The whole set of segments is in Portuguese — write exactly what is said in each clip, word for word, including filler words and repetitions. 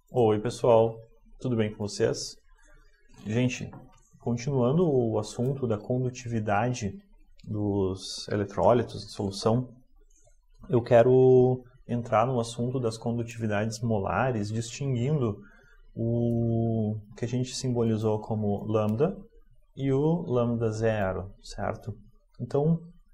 Oi, pessoal, tudo bem com vocês? Gente, continuando o assunto da condutividade dos eletrólitos de solução, eu quero entrar no assunto das condutividades molares, distinguindo o que a gente simbolizou como lambda e o lambda zero, certo? Então,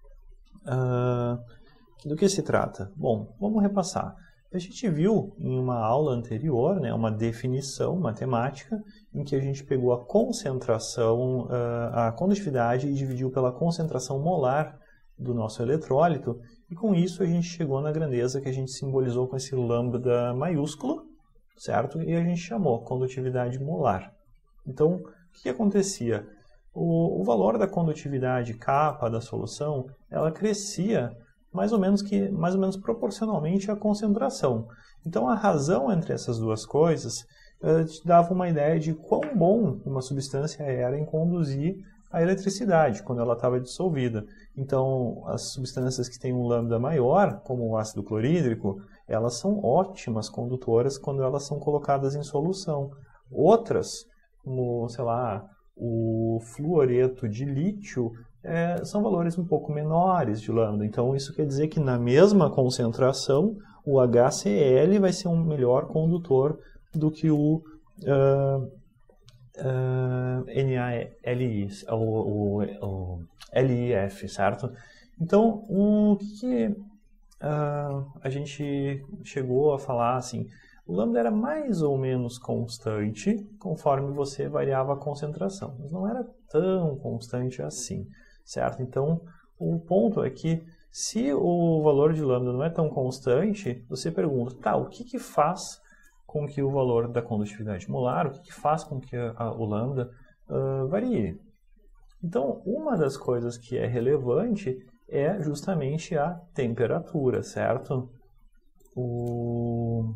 uh, do que se trata? Bom, vamos repassar. A gente viu em uma aula anterior, né, uma definição matemática em que a gente pegou a concentração, a condutividade e dividiu pela concentração molar do nosso eletrólito, e com isso a gente chegou na grandeza que a gente simbolizou com esse lambda maiúsculo, certo? E a gente chamou condutividade molar. Então, o que, que acontecia? O, o valor da condutividade kappa da solução, ela crescia mais ou menos que mais ou menos proporcionalmente à concentração. Então a razão entre essas duas coisas uh, te dava uma ideia de quão bom uma substância era em conduzir a eletricidade quando ela estava dissolvida. Então as substâncias que têm um lambda maior, como o ácido clorídrico, elas são ótimas condutoras quando elas são colocadas em solução. Outras, como sei lá, o fluoreto de lítio, É, são valores um pouco menores de lambda. Então isso quer dizer que na mesma concentração o H C l vai ser um melhor condutor do que o uh, uh, N A L I, o, o, o L I F, certo? Então o que, que uh, a gente chegou a falar assim? O lambda era mais ou menos constante conforme você variava a concentração, mas não era tão constante assim. Certo? Então, o ponto é que se o valor de lambda não é tão constante, você pergunta, tá, o que, que faz com que o valor da condutividade molar, o que, que faz com que a, o lambda uh, varie? Então, uma das coisas que é relevante é justamente a temperatura, certo? O,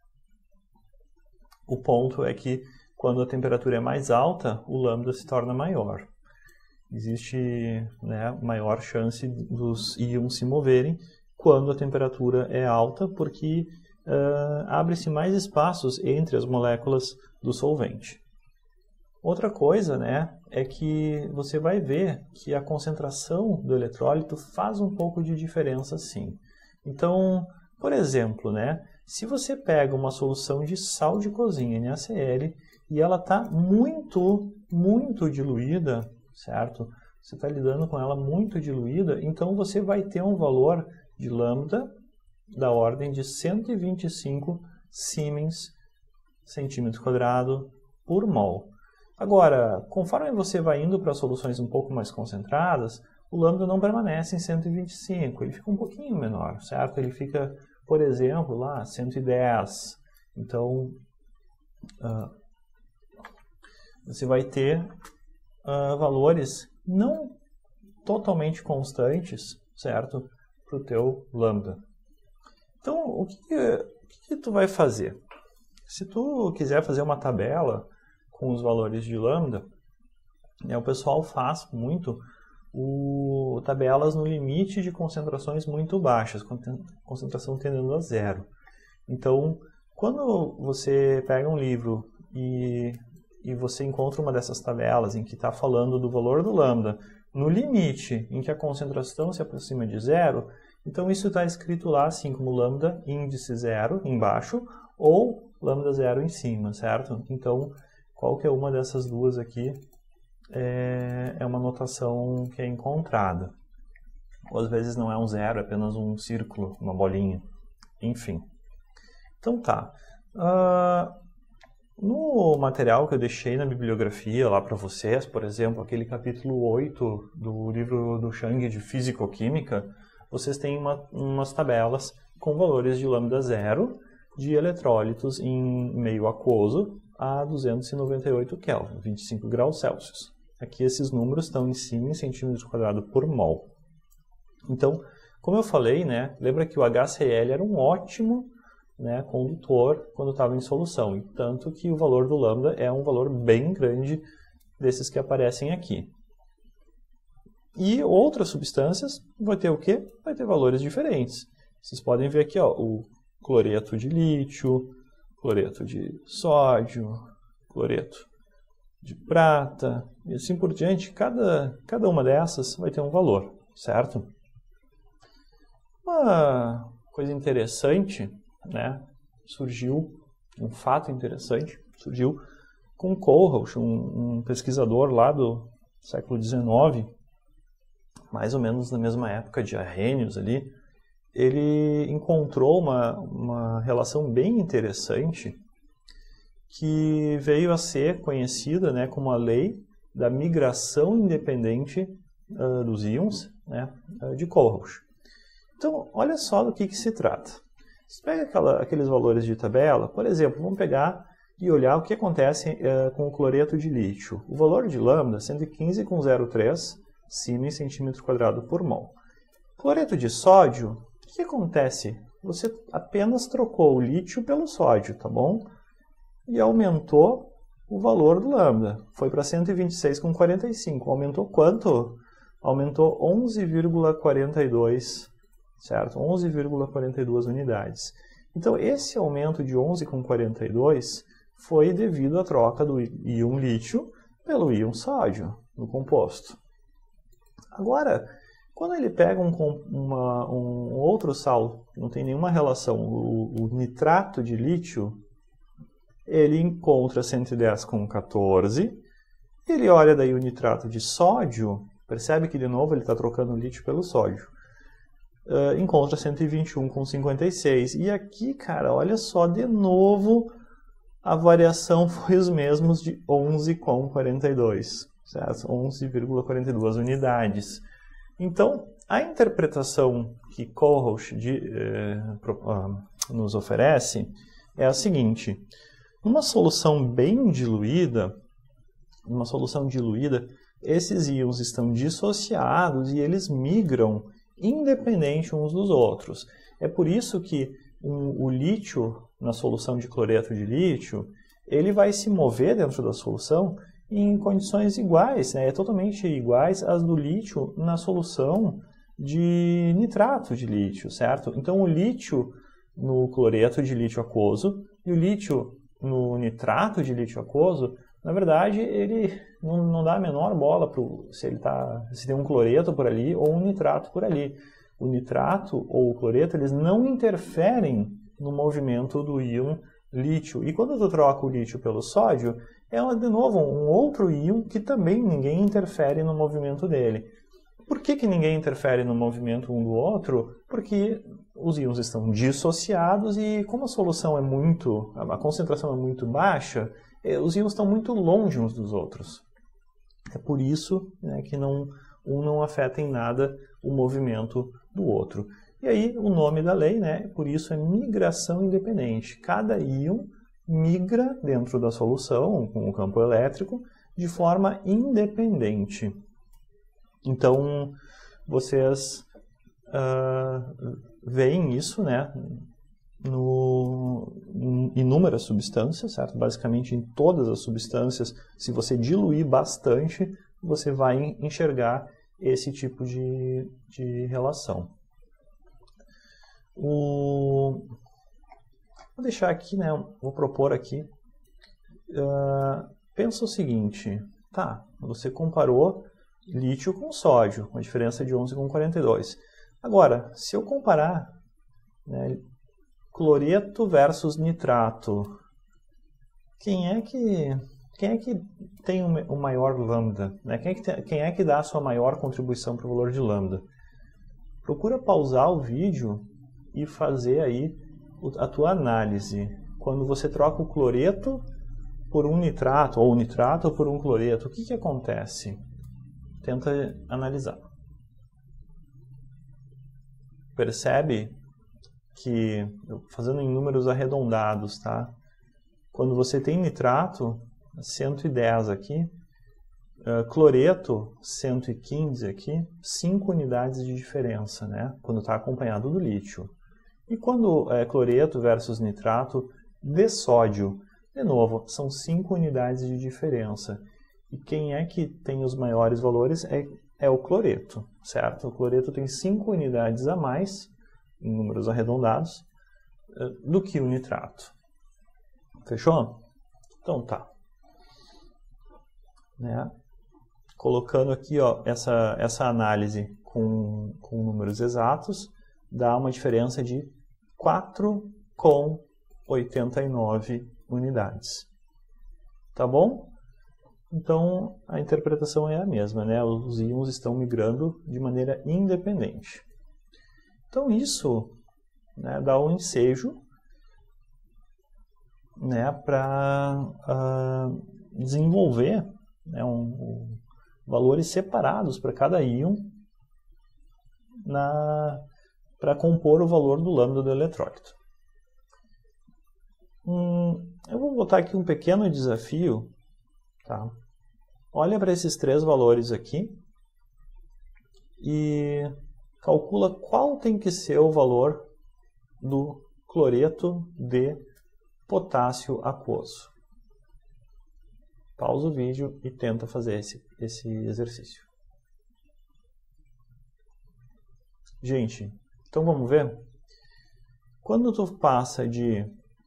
o ponto é que quando a temperatura é mais alta, o lambda se torna maior. Existe, né, maior chance dos íons se moverem quando a temperatura é alta, porque uh, abre-se mais espaços entre as moléculas do solvente. Outra coisa, né, é que você vai ver que a concentração do eletrólito faz um pouco de diferença, sim. Então, por exemplo, né, se você pega uma solução de sal de cozinha, NaCl, e ela está muito, muito diluída, certo? Você está lidando com ela muito diluída, então você vai ter um valor de lambda da ordem de cento e vinte e cinco Siemens centímetro quadrado por mol. Agora, conforme você vai indo para soluções um pouco mais concentradas, o lambda não permanece em cento e vinte e cinco, ele fica um pouquinho menor, certo? Ele fica, por exemplo, lá cento e dez. Então, uh, você vai ter Uh, valores não totalmente constantes, certo? Para o teu lambda. Então, o que, que, o que, que tu vai fazer? Se tu quiser fazer uma tabela com os valores de lambda, né, o pessoal faz muito o, tabelas no limite de concentrações muito baixas, concentração tendendo a zero. Então, quando você pega um livro e e você encontra uma dessas tabelas em que está falando do valor do lambda no limite em que a concentração se aproxima de zero, então isso está escrito lá assim como lambda índice zero embaixo ou lambda zero em cima, certo? Então, qualquer uma dessas duas aqui é, é uma notação que é encontrada. Ou às vezes não é um zero, é apenas um círculo, uma bolinha, enfim. Então tá. Uh, No material que eu deixei na bibliografia lá para vocês, por exemplo, aquele capítulo oito do livro do Chang de Físico-Química, vocês têm uma, umas tabelas com valores de lambda zero de eletrólitos em meio aquoso a duzentos e noventa e oito Kelvin, vinte e cinco graus Celsius. Aqui esses números estão em cima em centímetros quadrados por mol. Então, como eu falei, né, lembra que o H C l era um ótimo, né, condutor quando estava em solução, e tanto que o valor do lambda é um valor bem grande desses que aparecem aqui. E outras substâncias vai ter o quê? Vai ter valores diferentes. Vocês podem ver aqui, ó, o cloreto de lítio, cloreto de sódio, cloreto de prata, e assim por diante. Cada, cada uma dessas vai ter um valor, certo? Uma coisa interessante, né, surgiu, um fato interessante, surgiu com Kohlrausch, um, um pesquisador lá do século dezenove, mais ou menos na mesma época de Arrhenius ali. Ele encontrou uma, uma relação bem interessante que veio a ser conhecida, né, como a lei da migração independente uh, dos íons, né, uh, de Kohlrausch. Então, olha só do que, que se trata. Você pega aquela, aqueles valores de tabela, por exemplo, vamos pegar e olhar o que acontece uh, com o cloreto de lítio. O valor de lambda, cento e quinze vírgula zero três Siemens centímetro quadrado por mol. Cloreto de sódio, o que acontece? Você apenas trocou o lítio pelo sódio, tá bom? E aumentou o valor do lambda. Foi para cento e vinte e seis vírgula quarenta e cinco. Aumentou quanto? Aumentou onze vírgula quarenta e dois, certo? onze vírgula quarenta e duas unidades. Então, esse aumento de onze vírgula quarenta e dois foi devido à troca do íon lítio pelo íon sódio no composto. Agora, quando ele pega um, uma, um outro sal, que não tem nenhuma relação, o, o nitrato de lítio, ele encontra cento e dez com quatorze, ele olha daí o nitrato de sódio, percebe que de novo ele está trocando o lítio pelo sódio, uh, encontra cento e vinte e um com cinquenta e seis, e aqui, cara, olha só, de novo a variação foi os mesmos de onze com quarenta e dois, certo? onze vírgula quarenta e duas unidades. Então, a interpretação que Kohlrausch de, eh, uh, nos oferece é a seguinte: numa solução bem diluída, numa solução diluída, esses íons estão dissociados e eles migram independente uns dos outros. É por isso que um, o lítio, na solução de cloreto de lítio, ele vai se mover dentro da solução em condições iguais, né? É totalmente iguais às do lítio na solução de nitrato de lítio, certo? Então o lítio no cloreto de lítio aquoso e o lítio no nitrato de lítio aquoso, na verdade, ele não, não dá a menor bola pro, se, ele tá, se tem um cloreto por ali ou um nitrato por ali. O nitrato ou o cloreto, eles não interferem no movimento do íon lítio. E quando tu troca o lítio pelo sódio, é de novo um outro íon que também ninguém interfere no movimento dele. Por que que ninguém interfere no movimento um do outro? Porque os íons estão dissociados e como a solução é muito, a concentração é muito baixa, os íons estão muito longe uns dos outros. É por isso, né, que não, um não afeta em nada o movimento do outro. E aí o nome da lei, né, por isso é migração independente. Cada íon migra dentro da solução, com o campo elétrico, de forma independente. Então, vocês uh, veem isso, né, no, em inúmeras substâncias, certo? Basicamente em todas as substâncias, se você diluir bastante, você vai enxergar esse tipo de, de relação. O... Vou deixar aqui, né, vou propor aqui, uh, pensa o seguinte, tá, você comparou lítio com sódio, com a diferença de onze com quarenta e dois. Agora, se eu comparar, né, cloreto versus nitrato, quem é que, quem é que tem o maior lambda? Né? Quem, é que tem, quem é que dá a sua maior contribuição para o valor de lambda? Procura pausar o vídeo e fazer aí a tua análise. Quando você troca o cloreto por um nitrato, ou o nitrato por um cloreto, o que que acontece? Tenta analisar. Percebe que, fazendo em números arredondados, tá? Quando você tem nitrato, cento e dez aqui, uh, cloreto, cento e quinze aqui, cinco unidades de diferença, né? Quando está acompanhado do lítio. E quando é cloreto versus nitrato de sódio, de novo, são cinco unidades de diferença. E quem é que tem os maiores valores é, é o cloreto, certo? O cloreto tem cinco unidades a mais, em números arredondados, do que o nitrato. Fechou? Então tá. Né? Colocando aqui, ó, essa, essa análise com, com números exatos, dá uma diferença de quatro vírgula oitenta e nove unidades. Tá bom? Então, a interpretação é a mesma, né? Os íons estão migrando de maneira independente. Então, isso, né, dá um ensejo, né, para uh, desenvolver, né, um, um, valores separados para cada íon para compor o valor do lambda do eletrólito. Hum, eu vou botar aqui um pequeno desafio. Tá? Olha para esses três valores aqui e calcula qual tem que ser o valor do cloreto de potássio aquoso. Pausa o vídeo e tenta fazer esse, esse exercício. Gente, então vamos ver? Quando tu passa de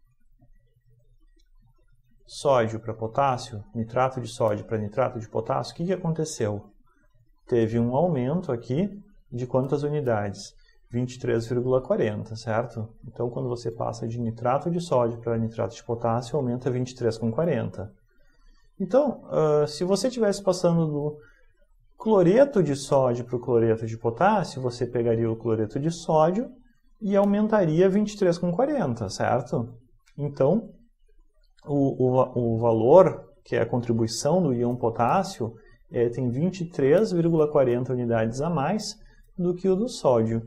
sódio para potássio, nitrato de sódio para nitrato de potássio, o que, que aconteceu? Teve um aumento aqui de quantas unidades? vinte e três vírgula quarenta, certo? Então, quando você passa de nitrato de sódio para nitrato de potássio, aumenta vinte e três vírgula quarenta. Então, uh, se você estivesse passando do cloreto de sódio para o cloreto de potássio, você pegaria o cloreto de sódio e aumentaria vinte e três vírgula quarenta, certo? Então, O, o, o valor, que é a contribuição do íon potássio, é, tem vinte e três vírgula quarenta unidades a mais do que o do sódio.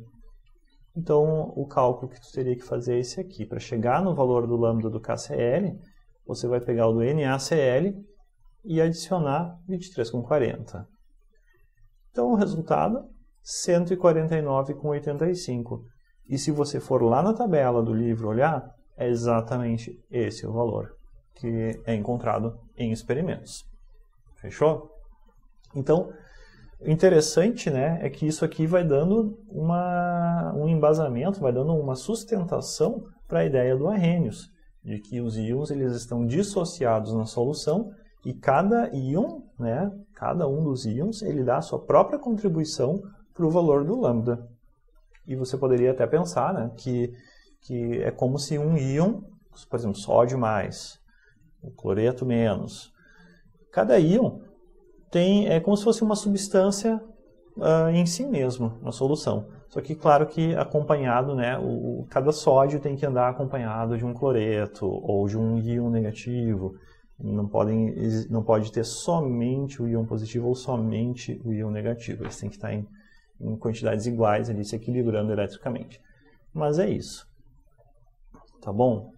Então, o cálculo que tu teria que fazer é esse aqui. Para chegar no valor do lambda do K C L, você vai pegar o do NaCl e adicionar vinte e três vírgula quarenta. Então, o resultado, cento e quarenta e nove vírgula oitenta e cinco. E se você for lá na tabela do livro olhar, é exatamente esse o valor que é encontrado em experimentos. Fechou? Então, o interessante, né, é que isso aqui vai dando uma, um embasamento, vai dando uma sustentação para a ideia do Arrhenius, de que os íons eles estão dissociados na solução e cada íon, né, cada um dos íons, ele dá a sua própria contribuição para o valor do lambda. E você poderia até pensar, né, que, que é como se um íon, por exemplo, sódio mais, o cloreto menos. Cada íon tem, é como se fosse uma substância uh, em si mesmo, na solução. Só que, claro que acompanhado, né, o, cada sódio tem que andar acompanhado de um cloreto ou de um íon negativo. Não, podem, não pode ter somente o íon positivo ou somente o íon negativo. Eles têm que estar em, em quantidades iguais, ali, se equilibrando eletricamente. Mas é isso. Tá bom?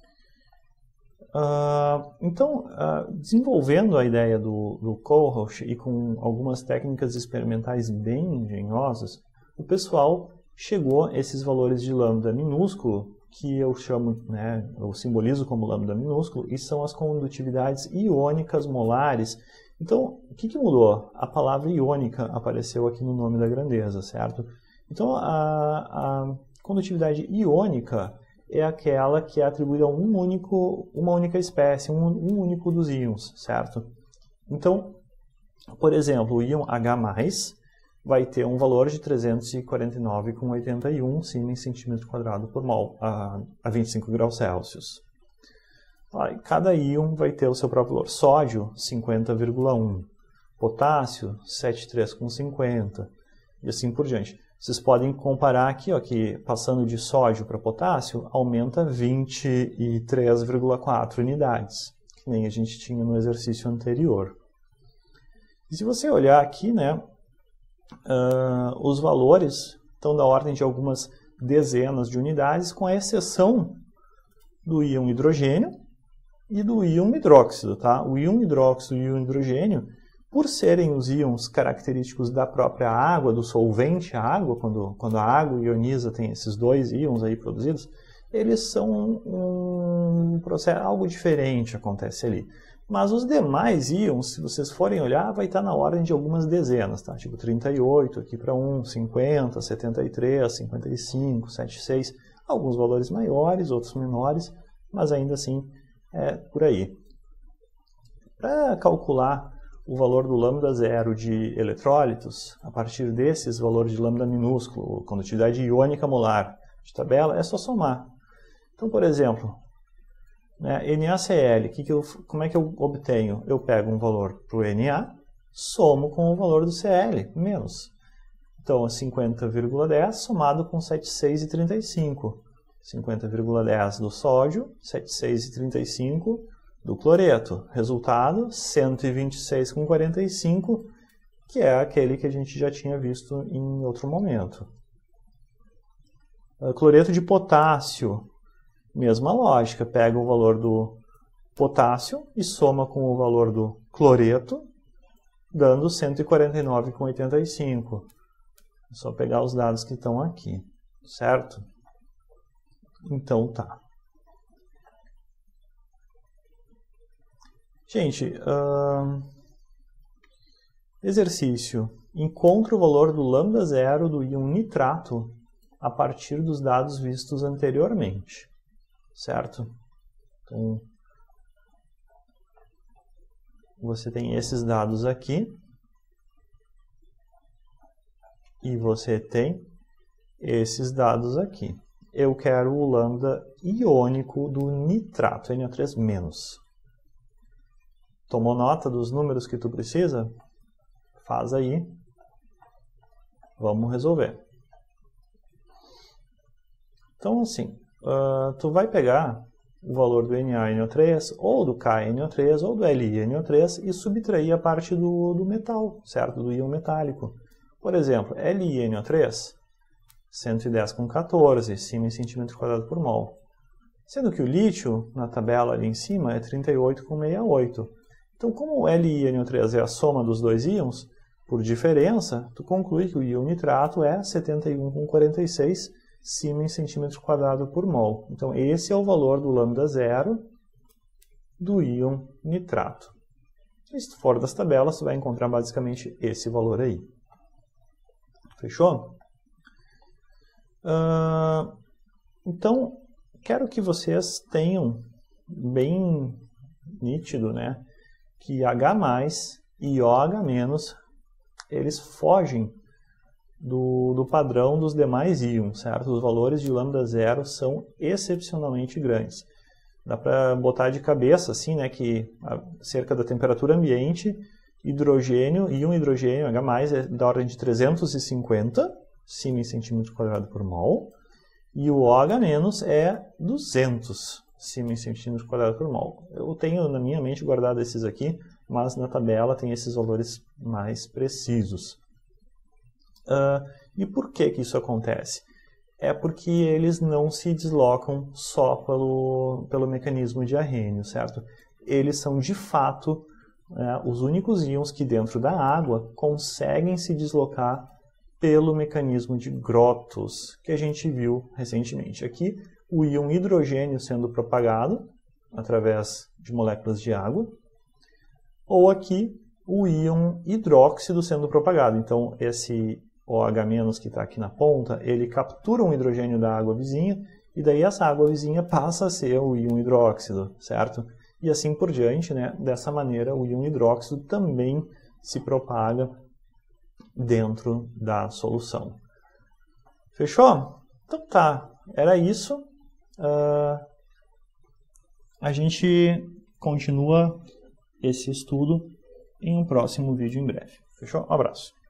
Uh, então, uh, desenvolvendo a ideia do, do Kohlrausch e com algumas técnicas experimentais bem engenhosas, o pessoal chegou a esses valores de lambda minúsculo, que eu chamo, né, eu simbolizo como lambda minúsculo, e são as condutividades iônicas molares. Então, o que, que mudou? A palavra iônica apareceu aqui no nome da grandeza, certo? Então, a, a condutividade iônica é aquela que é atribuída a um único, uma única espécie, um, um único dos íons, certo? Então, por exemplo, o íon H mais, vai ter um valor de trezentos e quarenta e nove vírgula oitenta e um Siemens centímetro quadrado por mol, a, a vinte e cinco graus Celsius. Cada íon vai ter o seu próprio valor. Sódio, cinquenta vírgula um. Potássio, setenta e três vírgula cinquenta. E assim por diante. Vocês podem comparar aqui, ó, que passando de sódio para potássio, aumenta vinte e três vírgula quatro unidades, que nem a gente tinha no exercício anterior. E se você olhar aqui, né, uh, os valores estão da ordem de algumas dezenas de unidades, com exceção do íon hidrogênio e do íon hidróxido. Tá? O íon hidróxido e o íon hidrogênio, por serem os íons característicos da própria água, do solvente água, quando, quando a água ioniza, tem esses dois íons aí produzidos, eles são um processo, algo diferente acontece ali. Mas os demais íons, se vocês forem olhar, vai estar na ordem de algumas dezenas, tá? Tipo trinta e oito aqui para um, cinquenta, setenta e três, cinquenta e cinco, setenta e seis, alguns valores maiores, outros menores, mas ainda assim é por aí. Para calcular o valor do lambda zero de eletrólitos, a partir desses valores de lambda minúsculo, condutividade iônica molar de tabela, é só somar. Então, por exemplo, né, NaCl, que que eu, como é que eu obtenho? Eu pego um valor para o Na, somo com o valor do Cl, menos. Então, cinquenta vírgula dez somado com setenta e seis vírgula trinta e cinco. cinquenta vírgula dez do sódio, setenta e seis vírgula trinta e cinco do cloreto. Resultado, cento e vinte e seis vírgula quarenta e cinco, que é aquele que a gente já tinha visto em outro momento. Cloreto de potássio, mesma lógica. Pega o valor do potássio e soma com o valor do cloreto, dando cento e quarenta e nove vírgula oitenta e cinco. É só pegar os dados que estão aqui, certo? Então tá. Gente, uh, exercício. Encontre o valor do lambda zero do íon nitrato a partir dos dados vistos anteriormente, certo? Então, você tem esses dados aqui e você tem esses dados aqui. Eu quero o lambda iônico do nitrato, N O três menos. Tomou nota dos números que tu precisa? Faz aí. Vamos resolver. Então, assim, uh, tu vai pegar o valor do Na N O três, ou do K N O três, ou do Li N O três e subtrair a parte do, do metal, certo? Do íon metálico. Por exemplo, Li N O três, cento e dez vírgula quatorze, cima em centímetro quadrado por mol. Sendo que o lítio, na tabela ali em cima, é trinta e oito vírgula sessenta e oito. Então, como o Li N O três é a soma dos dois íons, por diferença, tu conclui que o íon nitrato é setenta e um vírgula quarenta e seis cima em centímetro quadrado por mol. Então, esse é o valor do lambda zero do íon nitrato. E se tu for das tabelas, tu vai encontrar basicamente esse valor aí. Fechou? Uh, então, quero que vocês tenham bem nítido, né, que H mais e OH-, eles fogem do, do padrão dos demais íons, certo? Os valores de lambda zero são excepcionalmente grandes. Dá para botar de cabeça, assim, né, que cerca da temperatura ambiente, hidrogênio, íon hidrogênio, H+, é da ordem de trezentos e cinquenta, cima em centímetro quadrado por mol, e o OH- é duzentos, cima em centímetro quadrado por mol. Eu tenho na minha mente guardado esses aqui, mas na tabela tem esses valores mais precisos. Uh, e por que que isso acontece? É porque eles não se deslocam só pelo, pelo mecanismo de Arrhenius, certo? Eles são, de fato, né, os únicos íons que dentro da água conseguem se deslocar pelo mecanismo de Grotthuss, que a gente viu recentemente. Aqui, o íon hidrogênio sendo propagado através de moléculas de água, ou aqui o íon hidróxido sendo propagado. Então, esse OH- que está aqui na ponta, ele captura um hidrogênio da água vizinha, e daí essa água vizinha passa a ser o íon hidróxido, certo? E assim por diante, né? Dessa maneira, o íon hidróxido também se propaga dentro da solução. Fechou? Então tá, era isso. Uh, a gente continua esse estudo em um próximo vídeo em breve. Fechou? Um abraço.